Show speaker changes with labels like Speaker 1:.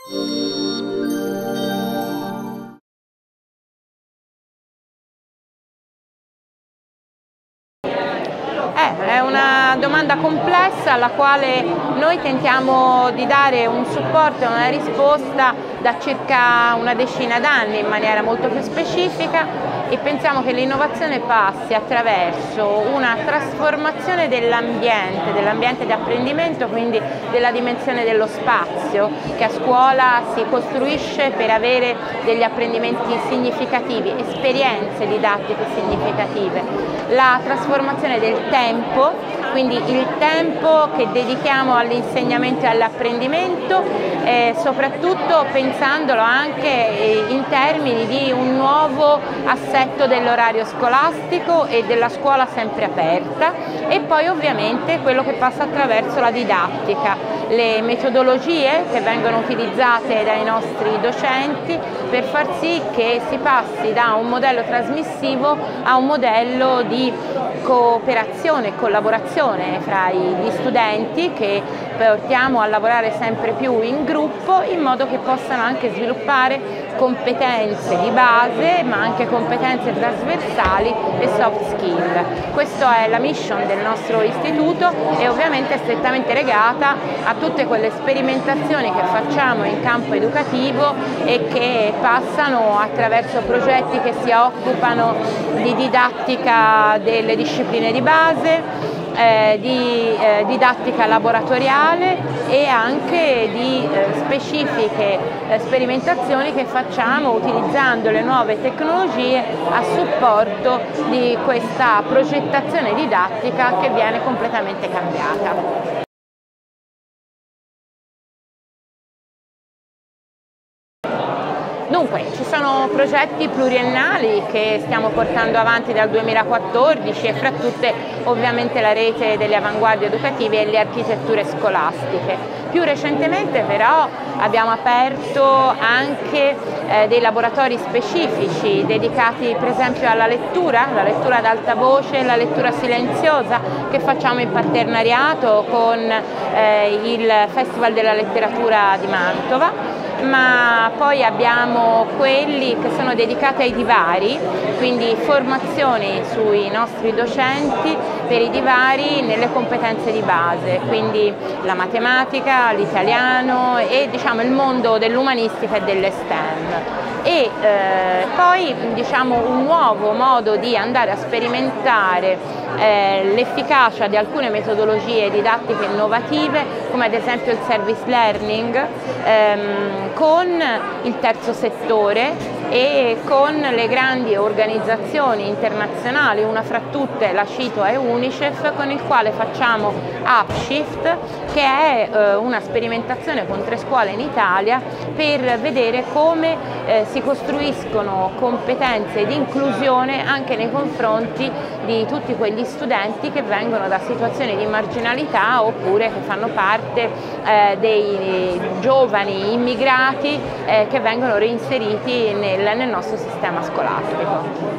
Speaker 1: È una domanda complessa alla quale noi tentiamo di dare un supporto e una risposta da circa una decina d'anni in maniera molto più specifica, e pensiamo che l'innovazione passi attraverso una trasformazione dell'ambiente di apprendimento, quindi della dimensione dello spazio che a scuola si costruisce per avere degli apprendimenti significativi, esperienze didattiche significative. La trasformazione del tempo, quindi il tempo che dedichiamo all'insegnamento e all'apprendimento, soprattutto pensandolo anche in termini di un nuovo assetto dell'orario scolastico e della scuola sempre aperta, e poi ovviamente quello che passa attraverso la didattica, le metodologie che vengono utilizzate dai nostri docenti per far sì che si passi da un modello trasmissivo a un modello di cooperazione e collaborazione fra gli studenti, che portiamo a lavorare sempre più in gruppo, in modo che possano anche sviluppare competenze di base ma anche competenze trasversali e soft skill. Questa è la mission del nostro istituto e ovviamente è strettamente legata a tutte quelle sperimentazioni che facciamo in campo educativo e che passano attraverso progetti che si occupano di didattica delle discipline di base, di didattica laboratoriale e anche di specifiche sperimentazioni che facciamo utilizzando le nuove tecnologie a supporto di questa progettazione didattica che viene completamente cambiata. Dunque, ci sono progetti pluriennali che stiamo portando avanti dal 2014 e fra tutte ovviamente la rete delle avanguardie educative e le architetture scolastiche. Più recentemente però abbiamo aperto anche dei laboratori specifici dedicati per esempio alla lettura ad alta voce, la lettura silenziosa, che facciamo in partenariato con il Festival della Letteratura di Mantova. Ma poi abbiamo quelli che sono dedicati ai divari, quindi formazioni sui nostri docenti per i divari nelle competenze di base, quindi la matematica, l'italiano e diciamo il mondo dell'umanistica e delle STEM. E poi diciamo un nuovo modo di andare a sperimentare l'efficacia di alcune metodologie didattiche innovative, come ad esempio il service learning, con il terzo settore e con le grandi organizzazioni internazionali, una fra tutte la CITO e UNICEF, con il quale facciamo Upshift, che è una sperimentazione con 3 scuole in Italia per vedere come si costruiscono competenze di inclusione anche nei confronti di tutti quegli studenti che vengono da situazioni di marginalità oppure che fanno parte dei giovani immigrati che vengono reinseriti nel nostro sistema scolastico.